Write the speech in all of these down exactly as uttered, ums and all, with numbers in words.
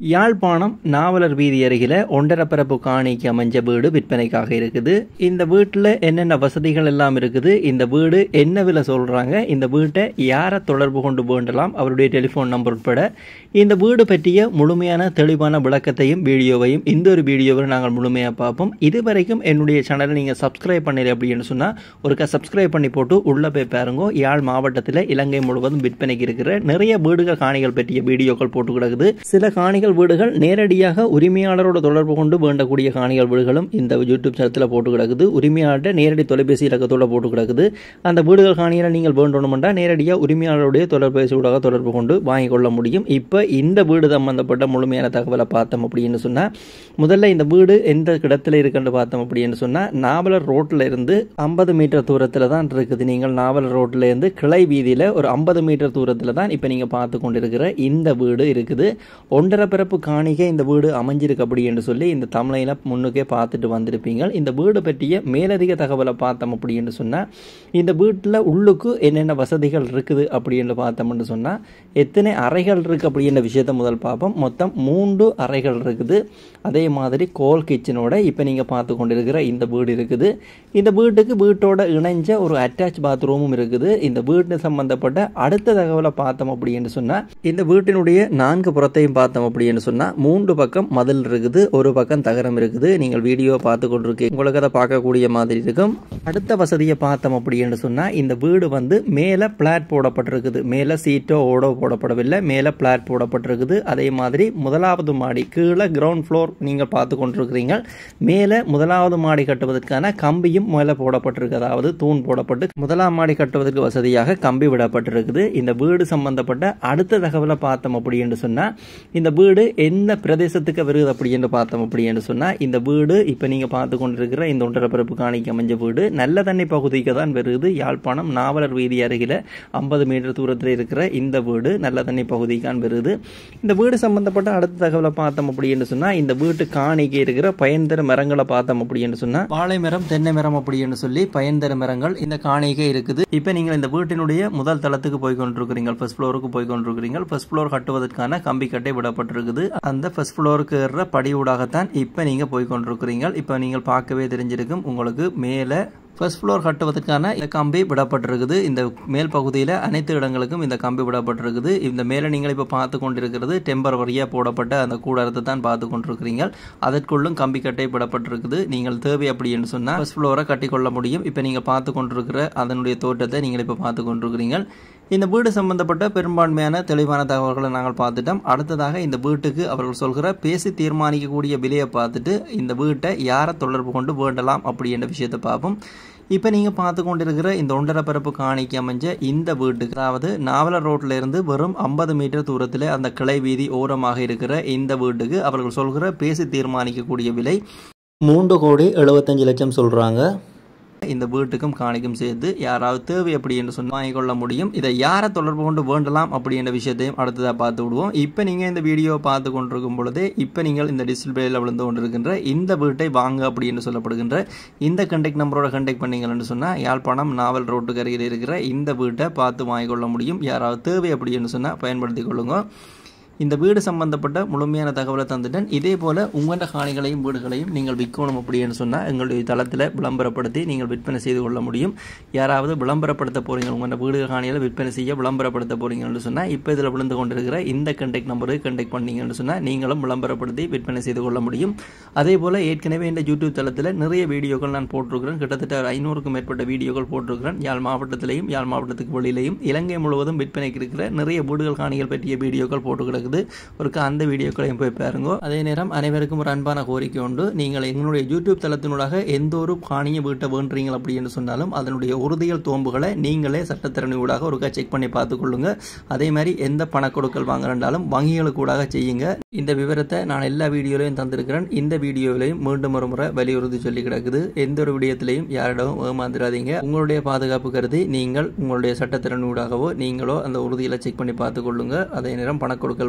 யாழ்ப்பாணம் நாவலர் வீதி அருகில ஒன்றரப்பரப்பு காணிக்கு அமைஞ்ச வீடு விற்பனைக்காக இருக்குது. இந்த வீட்டில் என்னென்ன வசதிகள் எல்லாம் இருக்குது, இந்த வீடு என்ன விலை சொல்றாங்க, இந்த வீட்டை யாரை தொடர்பு கொண்டு வேண்டலாம், அவருடைய டெலிஃபோன் நம்பர் உட்பட இந்த வீடு பற்றிய முழுமையான தெளிவான விளக்கத்தையும் வீடியோவையும் இந்த ஒரு வீடியோவை நாங்கள் முழுமையாக பார்ப்போம். இதுவரைக்கும் என்னுடைய சேனலை நீங்கள் சப்ஸ்கிரைப் பண்ணல அப்படின்னு சொன்னால் ஒருக்கா சப்ஸ்கிரைப் பண்ணி போட்டு உள்ளே போய் பாருங்க. யாழ் மாவட்டத்தில் இலங்கை முழுவதும் விற்பனைக்கு இருக்கிற நிறைய வீடுகள் காணிகள் பற்றிய வீடியோக்கள் போட்டு கிடக்குது. சில காணிகள் வீடுகள் நேரடியாக உரிமையாளரோட தொடர்பு கொண்டு வேண்டக்கூடிய காணிகள் வீடுகளும் இந்த யூடியூப் சேனத்தில் போட்டு கிடக்குது. உரிமையாளர்கிட்ட நேரடி தொலைபேசி இலக்கத்தோட போட்டு கிடக்குது. அந்த வீடுகள் காணிகளை நீங்கள் வேண்டணும்னா நேரடியாக உரிமையாளருடைய தொலைபேசி ஊடாக தொடர்பு கொண்டு வாங்கிக் கொள்ள முடியும். இப்போ இந்த வீடு சம்பந்தப்பட்ட முழுமையான தகவலை பார்த்தோம் அப்படின்னு சொன்னால், முதல்ல இந்த வீடு எந்த இடத்துல இருக்குன்னு பார்த்தோம் அப்படின்னு சொன்னால், நாவலர் ரோட்டில் இருந்து ஐம்பது மீட்டர் தூரத்தில் தான் இருக்குது. நீங்கள் நாவலர் ரோட்டில் இருந்து கிளை வீதியில் ஒரு ஐம்பது மீட்டர் தூரத்தில் தான் இப்போ நீங்கள் பார்த்து கொண்டிருக்கிற இந்த வீடு இருக்குது. ஒன்றரை பிறப்பு காணிக்கை இந்த வீடு அமைஞ்சிருக்கு அப்படி என்று சொல்லி இந்த தமிழையில் முன்னுக்கே பார்த்துட்டு வந்திருப்பீங்க. இந்த வீடு பற்றிய மேலதிக தகவலை பார்த்தோம் அப்படி என்று சொன்னால், இந்த வீட்டில் உள்ளுக்கு என்னென்ன வசதிகள் இருக்குது அப்படின்னு பார்த்தோம்னு சொன்னால், எத்தனை அறைகள் இருக்குது அப்படின்ற விஷயத்தை முதல் பார்ப்போம். மொத்தம் மூன்று அறைகள் இருக்குது. அதே மாதிரி கோல் கிச்சனோட இப்போ நீங்கள் பார்த்து கொண்டிருக்கிற இந்த வீடு இருக்குது. இந்த வீட்டுக்கு வீட்டோட இணைஞ்ச ஒரு அட்டாச் பாத்ரூமும் இருக்குது. இந்த வீட்டு சம்பந்தப்பட்ட அடுத்த தகவலை பார்த்தோம் அப்படின்னு சொன்னால், இந்த வீட்டினுடைய நான்கு புறத்தையும் பார்த்தோம் அப்படின்னு சொன்னால், மூன்று பக்கம் மதில் இருக்குது, ஒரு பக்கம் தகரம் இருக்குது. நீங்கள் வீடியோ பார்த்து கொண்டிருக்கீங்க, உங்களுக்கு அதை பார்க்கக்கூடிய மாதிரி இருக்கும். அடுத்த வசதியை பார்த்தோம் அப்படின்னு சொன்னால், இந்த வீடு வந்து மேலே பிளாட் போடப்பட்டிருக்குது. மேலே சீட்டோ ஓடோ போடப்படவில்லை, மேலே பிளாட் போடப்பட்டிருக்குது. அதே மாதிரி முதலாவது மாடி, கீழே கிரவுண்ட் ஃப்ளோர் நீங்கள் பார்த்து கொண்டிருக்கிறீங்க. மேலே முதலாவது மாடி கட்டுவதற்கான கம்பியும் மேலே போடப்பட்டிருக்கு. அதாவது தூண் போடப்பட்டு முதலாம் மாடி கட்டுவதற்கு வசதியாக கம்பி விடப்பட்டிருக்குது. இந்த வீடு சம்பந்தப்பட்ட அடுத்த தகவலை பார்த்தோம் அப்படின்னு சொன்னால், இந்த வீடு எந்த பிரதேசத்துக்கு வருது அப்படின்னு பார்த்தோம் அப்படின்னு சொன்னால், இந்த வீடு இப்போ நீங்கள் பார்த்து கொண்டிருக்கிற இந்த ஒன்றரை பிறப்பு காணிக்கு அமைஞ்ச வீடு நல்ல தண்ணி பகுதிக்கு தான் வருது. யாழ்ப்பாணம் நாவலர் வீதி அருகில் ஐம்பது மீட்டர் தூரத்தில் இருக்கிற இந்த வீடு நல்ல தண்ணி பகுதிக்கு தான் வருது. இந்த வீடு சம்பந்தப்பட்ட அடுத்த தகவலை பார்த்தோம் அப்படின்னு சொன்னால், இந்த வீட்டு காணிக்கு இருக்கிற பயன்தர மரங்களை பார்த்தோம் அப்படின்னு சொன்னால், வாழை மரம், தென்னை மரம் அப்படின்னு சொல்லி பயன்தர மரங்கள் இந்த காணிக்கே இருக்குது. இப்போ நீங்கள் இந்த வீட்டினுடைய முதல் தளத்துக்கு போய் கொண்டிருக்கிறீங்க, ஃபர்ஸ்ட் ஃப்ளோருக்கு போய் கொண்டிருக்கிறீங்க. ஃபர்ஸ்ட் ஃப்ளோர் கட்டுவதற்கான கம்பி கட்டை விடப்பட்டிருக்குது. அந்த ஃபர்ஸ்ட் ஃப்ளோருக்கு ஏற படியூடாகத்தான் இப்போ நீங்கள் போய் கொண்டிருக்கிறீங்க. இப்போ நீங்கள் பார்க்கவே தெரிஞ்சிருக்கும் உங்களுக்கு மேலே ஃபர்ஸ்ட் ஃப்ளோர் கட்டுவதற்கான இந்த கம்பி விடப்பட்டிருக்குது. இந்த மேல் பகுதியில் அனைத்து இடங்களுக்கும் இந்த கம்பி விடப்பட்டிருக்குது. இந்த மேலே நீங்கள் இப்போ பார்த்து கொண்டிருக்கிறது டெம்பரவரியாக போடப்பட்ட அந்த கூடாரத்தை தான் பார்த்து கொண்டிருக்கிறீங்க. அதற்குள்ளும் கம்பி கட்டை விடப்பட்டிருக்குது. நீங்கள் தேவை அப்படின்னு சொன்னால் ஃபர்ஸ்ட் ஃப்ளோரை கட்டிக்கொள்ள முடியும். இப்போ நீங்கள் பார்த்து கொண்டிருக்கிற அதனுடைய தோட்டத்தை நீங்கள் இப்போ பார்த்து கொண்டிருக்கிறீங்க. இந்த வீடு சம்பந்தப்பட்ட பெரும்பான்மையான தெளிவான தகவல்களை நாங்கள் பார்த்துட்டோம். அடுத்ததாக இந்த வீட்டுக்கு அவர்கள் சொல்கிற பேசி தீர்மானிக்கக்கூடிய விலையை பார்த்துட்டு இந்த வீட்டை யாரை தொடர்பு கொண்டு வேண்டலாம் அப்படின்ற விஷயத்தை பார்ப்போம். இப்போ நீங்கள் பார்த்து கொண்டிருக்கிற இந்த ஒன்றரை பிறப்பு காணிக்கு அமைஞ்ச இந்த வீட்டுக்கு, அதாவது நாவலர் ரோட்டில் இருந்து வெறும் ஐம்பது மீட்டர் தூரத்தில் அந்த கிளை வீதி ஓரமாக இருக்கிற இந்த வீட்டுக்கு அவர்கள் சொல்கிற பேசி தீர்மானிக்கக்கூடிய விலை மூன்று கோடி எழுபத்தஞ்சு லட்சம் சொல்கிறாங்க. இந்த வீட்டுக்கும் காணிக்கும் சேர்த்து யாராவது தேவை அப்படி என்று சொன்னால் வாங்கிக்கொள்ள முடியும். இதை யாரை தொடர்பு கொண்டு வேண்டலாம் அப்படின்ற விஷயத்தையும் அடுத்ததாக பார்த்து விடுவோம். இப்போ நீங்கள் இந்த வீடியோவை பார்த்து கொண்டிருக்கும் பொழுதே இப்போ நீங்கள் இந்த டிஸ்பிளேயில் விழுந்து கொண்டிருக்கின்ற இந்த வீட்டை வாங்க அப்படின்னு சொல்லப்படுகின்ற இந்த கண்டெக்ட் நம்பரோட கண்டெக்ட் பண்ணீங்கன்னு சொன்னால், யாழ்ப்பாணம் நாவல் ரோட்டுக்கு அருகில் இருக்கிற இந்த வீட்டை பார்த்து வாங்கிக்கொள்ள முடியும். யாராவது தேவை அப்படின்னு சொன்னால் பயன்படுத்தி கொள்ளுங்க. இந்த வீடு சம்பந்தப்பட்ட முழுமையான தகவலை தந்துட்டேன். இதே போல் உங்களோட காணிகளையும் வீடுகளையும் நீங்கள் விற்கணும் அப்படின்னு சொன்னால் எங்களுடைய தளத்தில் விளம்பரப்படுத்தி நீங்கள் விற்பனை செய்து கொள்ள முடியும். யாராவது விளம்பரப்படுத்த போகிறீங்க, உங்களோட வீடு காணிகளை விற்பனை செய்ய விளம்பரப்படுத்த போகிறீங்கன்னு சொன்னால், இப்போ இதில் விழுந்து கொண்டிருக்கிற இந்த கண்டெக்ட் நம்பருக்கு கண்டெக்ட் பண்ணீங்கன்னு சொன்னால் நீங்களும் விளம்பரப்படுத்தி விற்பனை செய்து கொள்ள முடியும். அதே போல் ஏற்கனவே இந்த யூடியூப் தளத்தில் நிறைய வீடியோக்கள் நான் போட்டிருக்கிறேன். கிட்டத்தட்ட ஐநூறுக்கும் மேற்பட்ட வீடியோக்கள் போட்டிருக்கிறேன். யாழ் மாவட்டத்திலையும் யாழ் மாவட்டத்துக்கு வெளியிலையும் இலங்கை முழுவதும் விற்பனைக்கு இருக்கிற நிறைய வீடுகள் காணிகள் பற்றிய வீடியோக்கள் போட்டுக்கிடக்குது. ஒரு அந்த வீடியோக்களையும் போய் பாருங்க. அதே நேரம் அனைவருக்கும் ஒரு அன்பான கோரிக்கை உண்டு. நீங்கள் எங்களுடைய யூடியூப் தளத்தினூடாக எந்த ஒரு காணிய வீட்டை வேண்டுறீங்க அப்படின்னு சொன்னாலும் அதனுடைய உறுதியல் தோம்புகளை நீங்களே சட்டத்திறனியூடாக ஒருக்கா செக் பண்ணி பார்த்துக்கொள்ளுங்க. அதே மாதிரி எந்த பணக்கொடுக்கல் வாங்குறாலும் வங்கிகளுக்கூடாக செய்யுங்க. இந்த விவரத்தை நான் எல்லா வீடியோலையும் தந்திருக்கிறேன். இந்த வீடியோவிலையும் மீண்டும் ஒரு முறை வலியுறுத்தி சொல்லி கிடக்குது. எந்த ஒரு விடயத்திலையும் யாரிடமும் ஏமாந்துடாதீங்க. உங்களுடைய பாதுகாப்பு கருதி நீங்கள் உங்களுடைய சட்டத்திறனியூடாகவோ நீங்களோ அந்த உறுதியில் செக் பண்ணி பார்த்துக்கொள்ளுங்க. அதே நேரம் பணக்கொடுக்கல்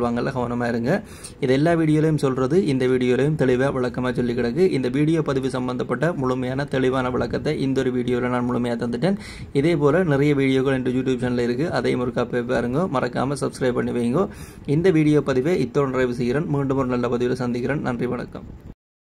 பொருட்கள் வாங்கல கவனமாக இருங்க. இது எல்லா வீடியோலையும் சொல்கிறது, இந்த வீடியோலையும் தெளிவாக விளக்கமாக சொல்லி கிடக்கு. இந்த வீடியோ பதிவு சம்பந்தப்பட்ட முழுமையான தெளிவான விளக்கத்தை இந்த ஒரு வீடியோவில் நான் முழுமையாக தந்துட்டேன். இதே போல் நிறைய வீடியோக்கள் இந்த யூடியூப் சேனலில் இருக்குது, அதையும் ஒரு காப்பி பாருங்க, மறக்காமல் சப்ஸ்கிரைப் பண்ணி வைங்க. இந்த வீடியோ பதிவை இத்தோடு நிறைவு செய்கிறேன். மீண்டும் ஒரு நல்ல பதிவில் சந்திக்கிறேன். நன்றி, வணக்கம்.